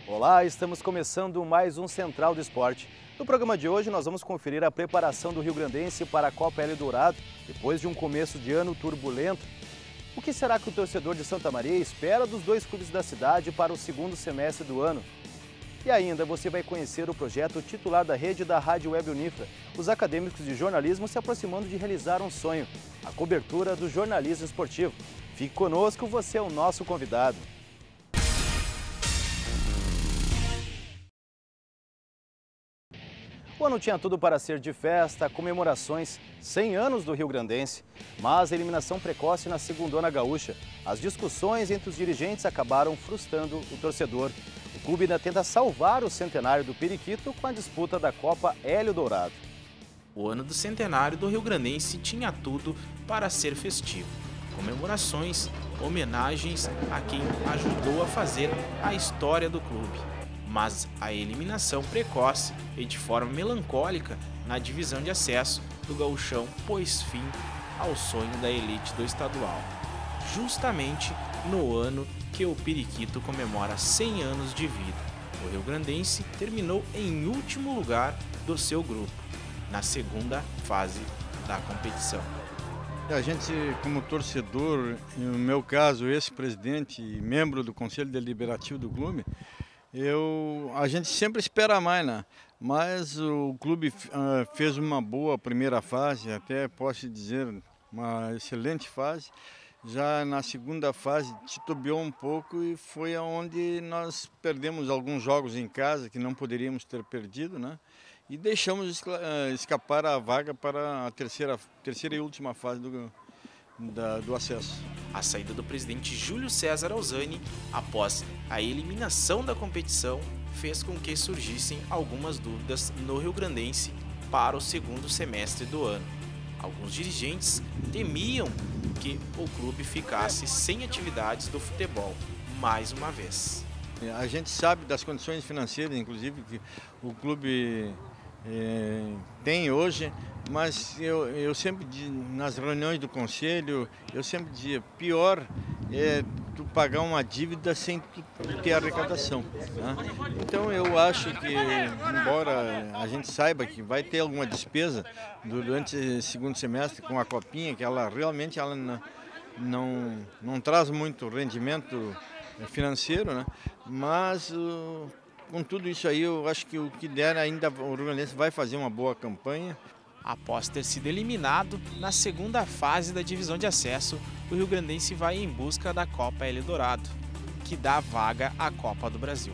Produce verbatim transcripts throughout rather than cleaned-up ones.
Olá, estamos começando mais um Central do Esporte. No programa de hoje nós vamos conferir a preparação do Rio-Grandense para a Copa Eldorado, depois de um começo de ano turbulento. O que será que o torcedor de Santa Maria espera dos dois clubes da cidade para o segundo semestre do ano? E ainda você vai conhecer o projeto titular da rede da Rádio Web Unifra, os acadêmicos de jornalismo se aproximando de realizar um sonho, a cobertura do jornalismo esportivo. Fique conosco, você é o nosso convidado. O ano tinha tudo para ser de festa, comemorações, cem anos do Rio-Grandense, mas a eliminação precoce na segundona gaúcha, as discussões entre os dirigentes acabaram frustrando o torcedor. O clube ainda tenta salvar o centenário do Periquito com a disputa da Copa Eldorado. O ano do centenário do Rio-Grandense tinha tudo para ser festivo. Comemorações, homenagens a quem ajudou a fazer a história do clube. Mas a eliminação precoce e de forma melancólica na divisão de acesso do Gauchão pôs fim ao sonho da elite do estadual. Justamente no ano que o Periquito comemora cem anos de vida. O Rio-Grandense terminou em último lugar do seu grupo, na segunda fase da competição. A gente, como torcedor, no meu caso, ex-presidente e membro do Conselho Deliberativo do clube, eu, a gente sempre espera mais, né? Mas o clube uh, fez uma boa primeira fase, até posso dizer, uma excelente fase. Já na segunda fase titubeou um pouco e foi onde nós perdemos alguns jogos em casa que não poderíamos ter perdido, né? E deixamos escapar a vaga para a terceira, terceira e última fase do, da, do acesso. A saída do presidente Júlio César Alzani, após a eliminação da competição, fez com que surgissem algumas dúvidas no Rio-Grandense para o segundo semestre do ano. Alguns dirigentes temiam que o clube ficasse sem atividades do futebol, mais uma vez. A gente sabe das condições financeiras, inclusive, que o clube é, tem hoje, mas eu, eu sempre, nas reuniões do conselho, eu sempre dizia, pior é tu pagar uma dívida sem tu ter arrecadação, né? Então eu acho que, embora a gente saiba que vai ter alguma despesa durante o segundo semestre com a copinha, que ela realmente ela não, não, não traz muito rendimento financeiro, né? Mas uh, com tudo isso aí eu acho que o que der ainda o Rio-Grandense vai fazer uma boa campanha. Após ter sido eliminado na segunda fase da divisão de acesso, o Rio-Grandense vai em busca da Copa Eldorado, que dá vaga à Copa do Brasil.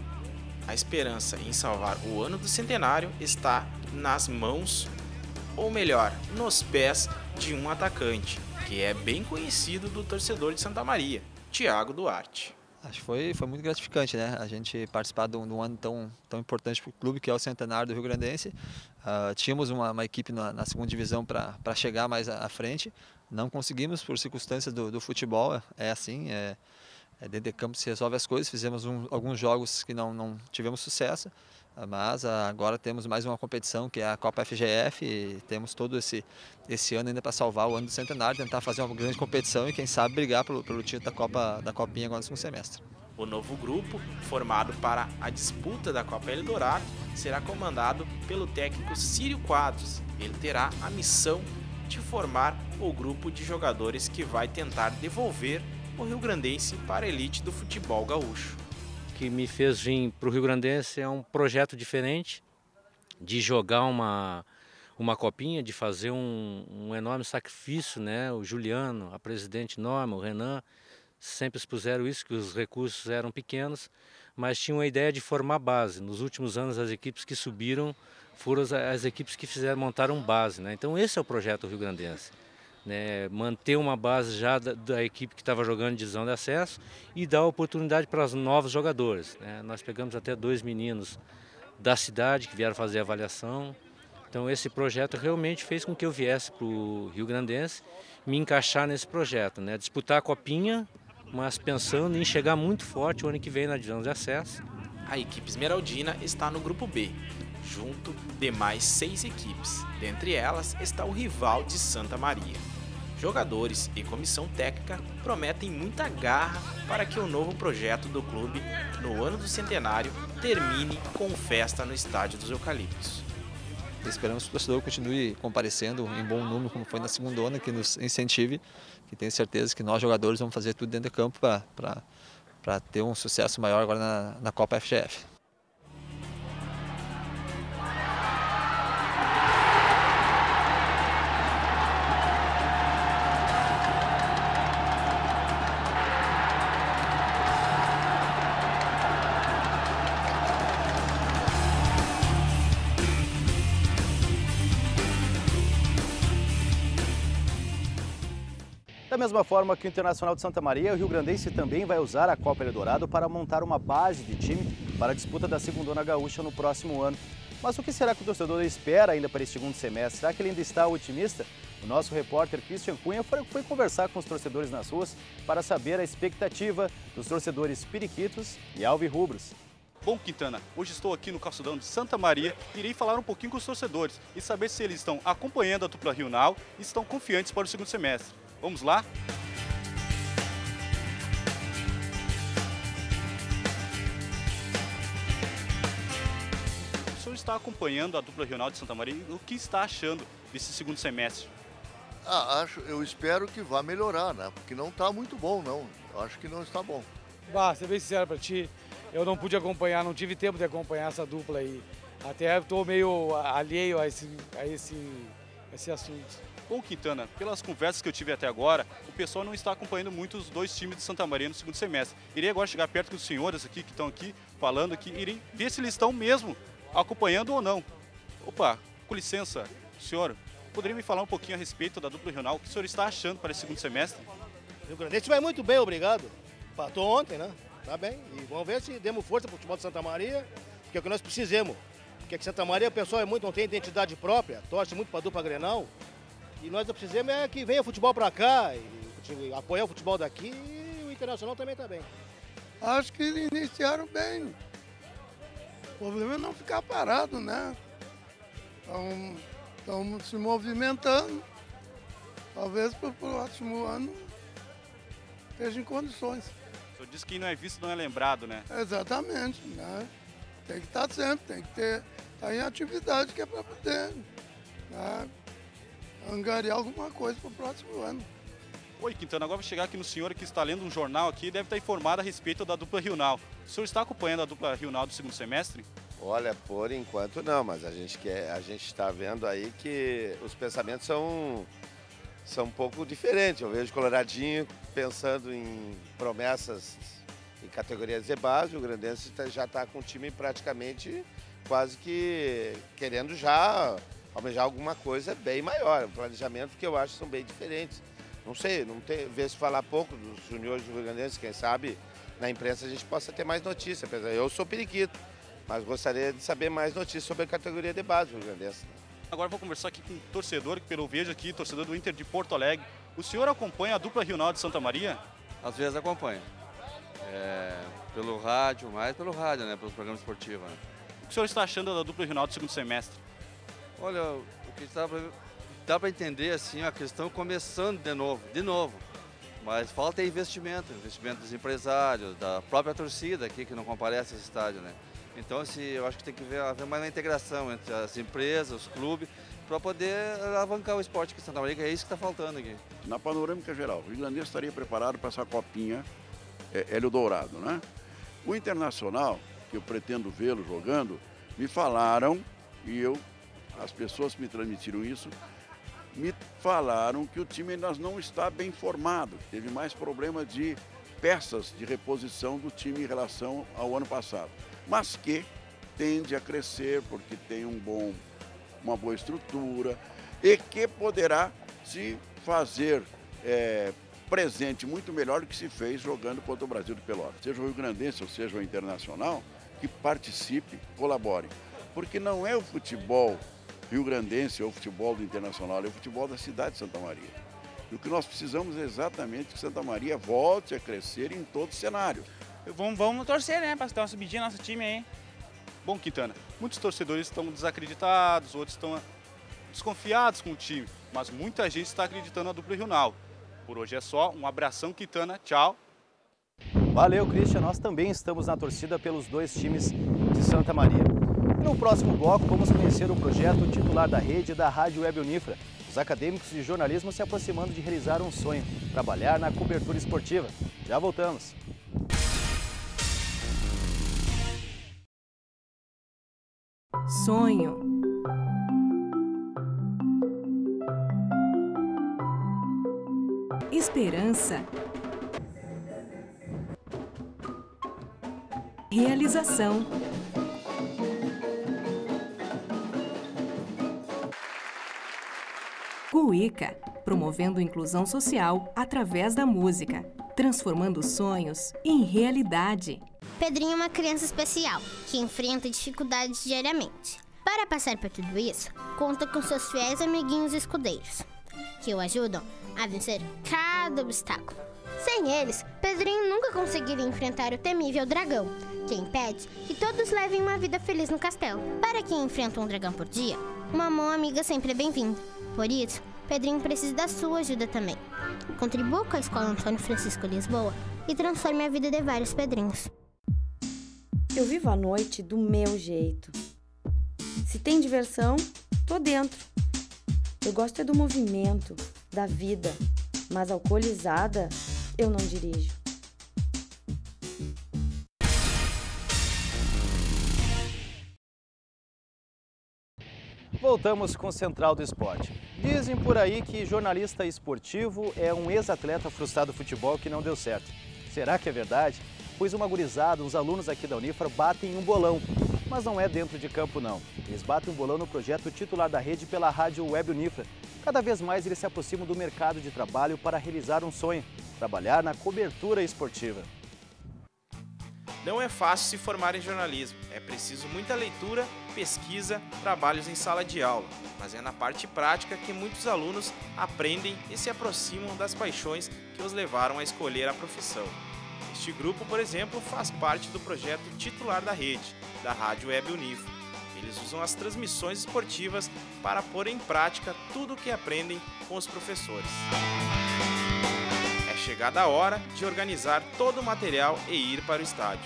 A esperança em salvar o ano do centenário está nas mãos, ou melhor, nos pés de um atacante, que é bem conhecido do torcedor de Santa Maria, Thiago Duarte. Acho que foi, foi muito gratificante, né? A gente participar de um, de um ano tão, tão importante para o clube, que é o centenário do Rio-Grandense. Uh, tínhamos uma, uma equipe na, na segunda divisão para chegar mais à, à frente. Não conseguimos por circunstâncias do, do futebol, é assim, é, é dentro de campo se resolve as coisas. Fizemos um, alguns jogos que não, não tivemos sucesso, mas agora temos mais uma competição que é a Copa F G F e temos todo esse, esse ano ainda para salvar o ano do centenário, tentar fazer uma grande competição e quem sabe brigar pelo, pelo título da, Copa, da Copinha agora no segundo semestre. O novo grupo, formado para a disputa da Copa Eldorado, será comandado pelo técnico Círio Quadros. Ele terá a missão de formar o grupo de jogadores que vai tentar devolver o Rio-Grandense para a elite do futebol gaúcho. Que me fez vir para o Rio-Grandense é um projeto diferente de jogar uma, uma copinha, de fazer um, um enorme sacrifício, né? O Juliano, a presidente Norma, o Renan, sempre expuseram isso, que os recursos eram pequenos, mas tinham a ideia de formar base. Nos últimos anos as equipes que subiram foram as, as equipes que fizeram, montaram base, né? Então esse é o projeto Rio-Grandense. Né, manter uma base já da, da equipe que estava jogando divisão de acesso e dar oportunidade para os novos jogadores. Né? Nós pegamos até dois meninos da cidade que vieram fazer a avaliação. Então esse projeto realmente fez com que eu viesse para o Rio-Grandense me encaixar nesse projeto. Né? Disputar a copinha, mas pensando em chegar muito forte o ano que vem na divisão de acesso. A equipe esmeraldina está no grupo B, junto de mais seis equipes. Dentre elas está o rival de Santa Maria. Jogadores e comissão técnica prometem muita garra para que o novo projeto do clube, no ano do centenário, termine com festa no Estádio dos Eucaliptos. Esperamos que o torcedor continue comparecendo em bom número, como foi na segunda onda, que nos incentive, que tenho certeza que nós jogadores vamos fazer tudo dentro do campo para ter um sucesso maior agora na, na Copa F G F. Da mesma forma que o Internacional de Santa Maria, o rio-grandense também vai usar a Copa Eldorado para montar uma base de time para a disputa da Segundona Gaúcha no próximo ano. Mas o que será que o torcedor espera ainda para esse segundo semestre? Será que ele ainda está otimista? O nosso repórter Christian Cunha foi, foi conversar com os torcedores nas ruas para saber a expectativa dos torcedores periquitos e alvirrubros. Bom, Quintana, hoje estou aqui no Calçadão de Santa Maria e irei falar um pouquinho com os torcedores e saber se eles estão acompanhando a dupla Rio-Nau e estão confiantes para o segundo semestre. Vamos lá? O senhor está acompanhando a dupla Rio-Nau de Santa Maria e o que está achando desse segundo semestre? Ah, acho, eu espero que vá melhorar, né? Porque não está muito bom, não. Eu acho que não está bom. Bah, ser bem sincero para ti, eu não pude acompanhar, não tive tempo de acompanhar essa dupla aí. Até estou meio alheio a esse, a esse, a esse assunto. Bom, Quintana, pelas conversas que eu tive até agora, o pessoal não está acompanhando muito os dois times de Santa Maria no segundo semestre. Irei agora chegar perto dos senhores aqui que estão aqui falando aqui, irei ver se eles estão mesmo acompanhando ou não. Opa, com licença, senhor, poderia me falar um pouquinho a respeito da dupla regional? O que o senhor está achando para esse segundo semestre? O Rio Grandense vai muito bem, obrigado. Empatou ontem, né? Tá bem. E vamos ver se demos força para o futebol de Santa Maria, que é o que nós precisamos. Porque aqui em Santa Maria o pessoal é muito, não tem identidade própria, torce muito para a dupla Grenal. E nós precisamos é que venha futebol para cá, e apoiar o futebol daqui e o Internacional também está bem. Acho que eles iniciaram bem. O problema é não ficar parado, né? Estão se movimentando. Talvez para o próximo ano esteja em condições. O senhor disse que não é visto, não é lembrado, né? Exatamente, né? Tem que estar sempre, tem que ter, estar em atividade que é para poder, né? Angariar alguma coisa para o próximo ano. Oi, Quintana, agora vou chegar aqui no senhor que está lendo um jornal aqui e deve estar informado a respeito da dupla Rio-Nau. O senhor está acompanhando a dupla Rio-Nau do segundo semestre? Olha, por enquanto não, mas a gente quer, a gente está vendo aí que os pensamentos são, são um pouco diferentes. Eu vejo Coloradinho pensando em promessas em categorias de base, o Grandense já está com o time praticamente quase que querendo já almejar alguma coisa bem maior, um planejamento que eu acho que são bem diferentes. Não sei, não tem, ver se falar pouco dos juniores do Rio Grandense, quem sabe na imprensa a gente possa ter mais notícias. Eu sou periquito, mas gostaria de saber mais notícias sobre a categoria de base do Rio Grandense. Agora vou conversar aqui com um torcedor, que pelo vejo aqui, torcedor do Inter de Porto Alegre. O senhor acompanha a dupla Rio-Nau de Santa Maria? Às vezes acompanho. É, pelo rádio, mais pelo rádio, né, pelos programas esportivos. Né? O que o senhor está achando da dupla Rio-Nau do segundo semestre? Olha, o que dá para entender, assim, a questão começando de novo, de novo. Mas falta investimento, investimento dos empresários, da própria torcida aqui que não comparece a esse estádio, né? Então, assim, eu acho que tem que haver, haver mais uma integração entre as empresas, os clubes, para poder alavancar o esporte aqui em Santa Maria, que é isso que está faltando aqui. Na panorâmica geral, o Rio Grandense estaria preparado para essa copinha é, Hélio Dourado, né? O Internacional, que eu pretendo vê-lo jogando, me falaram, e eu, as pessoas que me transmitiram isso, me falaram que o time ainda não está bem formado, teve mais problemas de peças de reposição do time em relação ao ano passado, mas que tende a crescer porque tem um bom, uma boa estrutura e que poderá se fazer é, presente muito melhor do que se fez jogando contra o Brasil de Pelotas. Seja o Rio Grandense ou seja o Internacional, que participe, colabore, porque não é o futebol rio-grandense ou o futebol do Internacional, é o futebol da cidade de Santa Maria. E o que nós precisamos é exatamente que Santa Maria volte a crescer em todo o cenário. Vamos, vamos torcer, né, para dar uma subidinha no nosso time aí. Bom, Quintana, muitos torcedores estão desacreditados, outros estão desconfiados com o time. mas muita gente está acreditando na dupla regional. Por hoje é só, um abração, Quintana, tchau. Valeu, Christian, nós também estamos na torcida pelos dois times de Santa Maria. E no próximo bloco vamos conhecer o projeto titular da rede da Rádio Web Unifra. Os acadêmicos de jornalismo se aproximando de realizar um sonho, trabalhar na cobertura esportiva. Já voltamos. Sonho. Esperança. Realização. Cuíca, promovendo inclusão social através da música, transformando sonhos em realidade. Pedrinho é uma criança especial, que enfrenta dificuldades diariamente. Para passar por tudo isso, conta com seus fiéis amiguinhos escudeiros, que o ajudam a vencer cada obstáculo. Sem eles, Pedrinho nunca conseguiria enfrentar o temível dragão, que impede que todos levem uma vida feliz no castelo. Para quem enfrenta um dragão por dia, uma mão amiga sempre é bem-vinda. Por isso, Pedrinho precisa da sua ajuda também. Contribua com a Escola Antônio Francisco Lisboa e transforme a vida de vários Pedrinhos. Eu vivo a noite do meu jeito. Se tem diversão, tô dentro. Eu gosto é do movimento, da vida, mas alcoolizada, eu não dirijo. Voltamos com o Central do Esporte. Dizem por aí que jornalista esportivo é um ex-atleta frustrado do futebol que não deu certo. Será que é verdade? Pois uma gurizada, uns alunos aqui da Unifra batem um bolão. Mas não é dentro de campo não. Eles batem um bolão no projeto titular da rede pela Rádio Web Unifra. Cada vez mais eles se aproximam do mercado de trabalho para realizar um sonho, trabalhar na cobertura esportiva. Não é fácil se formar em jornalismo, é preciso muita leitura, pesquisa, trabalhos em sala de aula, mas é na parte prática que muitos alunos aprendem e se aproximam das paixões que os levaram a escolher a profissão. Este grupo, por exemplo, faz parte do projeto titular da rede, da Rádio Web Unifra. Eles usam as transmissões esportivas para pôr em prática tudo o que aprendem com os professores. É chegada a hora de organizar todo o material e ir para o estádio.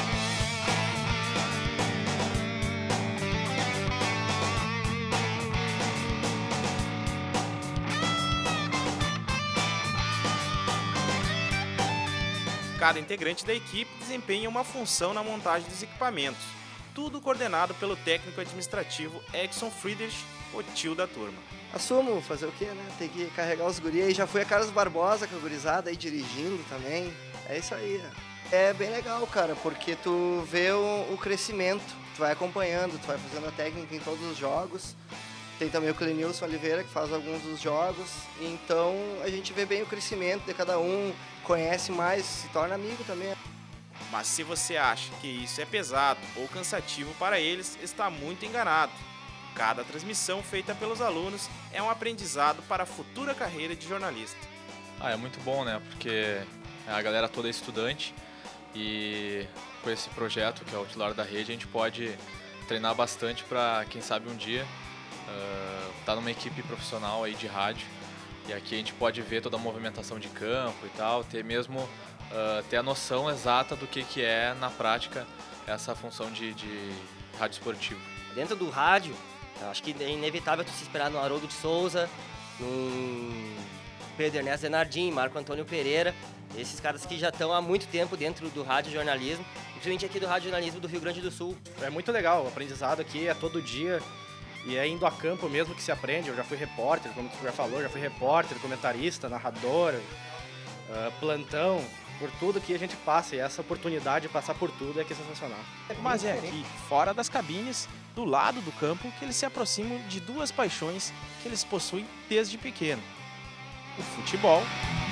Cada integrante da equipe desempenha uma função na montagem dos equipamentos, tudo coordenado pelo técnico administrativo Exxon Friedrich, o tio da turma. Assumo, fazer o quê, né? Tem que carregar os guri aí. Já fui a Carlos Barbosa com a gurizada aí dirigindo também. É isso aí. É bem legal, cara, porque tu vê o, o crescimento, tu vai acompanhando, tu vai fazendo a técnica em todos os jogos. Tem também o Clenilson Oliveira, que faz alguns dos jogos. Então a gente vê bem o crescimento de cada um, conhece mais, se torna amigo também. Mas se você acha que isso é pesado ou cansativo para eles, está muito enganado. Cada transmissão feita pelos alunos é um aprendizado para a futura carreira de jornalista. Ah, é muito bom, né? Porque a galera toda é estudante e com esse projeto, que é o titular da rede, a gente pode treinar bastante para, quem sabe, um dia uh, estar numa equipe profissional aí de rádio. E aqui a gente pode ver toda a movimentação de campo e tal, ter mesmo uh, ter a noção exata do que, que é, na prática, essa função de, de rádio esportivo. Dentro do rádio, acho que é inevitável tu se esperar no Haroldo de Souza, no Pedro Ernesto Denardim, Marco Antônio Pereira, esses caras que já estão há muito tempo dentro do rádio jornalismo, principalmente aqui do rádio jornalismo do Rio Grande do Sul. É muito legal, o aprendizado aqui é todo dia e é indo a campo mesmo que se aprende. Eu já fui repórter, como tu já falou, já fui repórter, comentarista, narrador, uh, plantão, por tudo que a gente passa, e essa oportunidade de passar por tudo é que é sensacional. Mas é aqui, fora das cabines, do lado do campo, que eles se aproximam de duas paixões que eles possuem desde pequeno: o futebol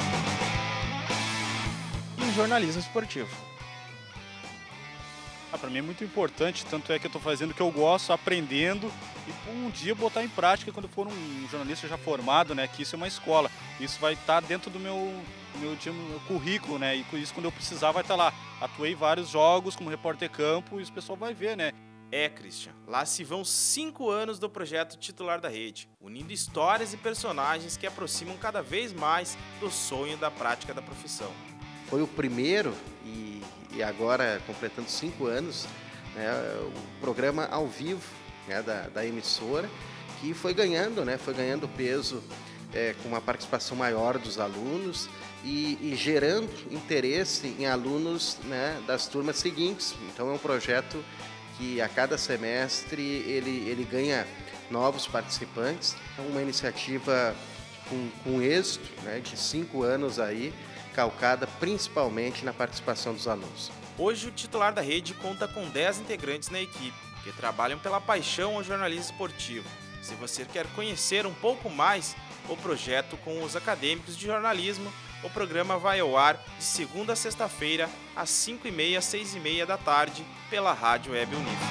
e o jornalismo esportivo. Ah, para mim é muito importante, tanto é que eu estou fazendo o que eu gosto, aprendendo, e um dia botar em prática quando for um jornalista já formado, né, que isso é uma escola. Isso vai estar dentro do meu, do meu, do meu currículo, né, e com isso, quando eu precisar, vai estar lá. Atuei vários jogos como repórter campo e o pessoal vai ver, né. É, Christian, lá se vão cinco anos do projeto Titular da Rede, unindo histórias e personagens que aproximam cada vez mais do sonho da prática da profissão. Foi o primeiro e, e agora completando cinco anos, né, o programa ao vivo, né, da, da emissora, que foi ganhando, né, foi ganhando peso é, com uma participação maior dos alunos e, e gerando interesse em alunos, né, das turmas seguintes. Então é um projeto que a cada semestre ele, ele ganha novos participantes. É uma iniciativa com, com êxito, né, de cinco anos aí, calcada principalmente na participação dos alunos. Hoje o Titular da Rede conta com dez integrantes na equipe, que trabalham pela paixão ao jornalismo esportivo. Se você quer conhecer um pouco mais o projeto com os acadêmicos de jornalismo, o programa vai ao ar de segunda a sexta-feira, às cinco e meia, seis e meia da tarde, pela Rádio Web Unifra.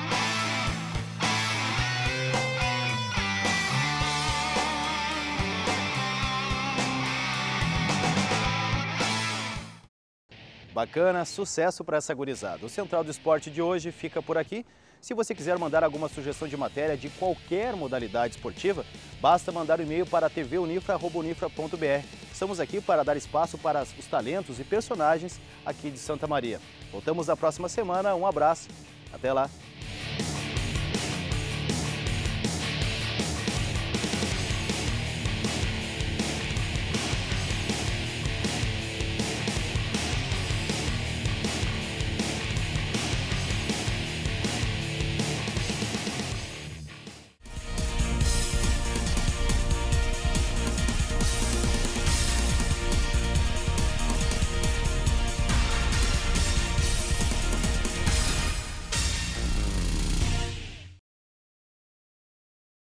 Bacana, sucesso para essa gurizada. O Central do Esporte de hoje fica por aqui. Se você quiser mandar alguma sugestão de matéria de qualquer modalidade esportiva, basta mandar um e-mail para t v unifra arroba unifra ponto b r. Estamos aqui para dar espaço para os talentos e personagens aqui de Santa Maria. Voltamos na próxima semana. Um abraço. Até lá.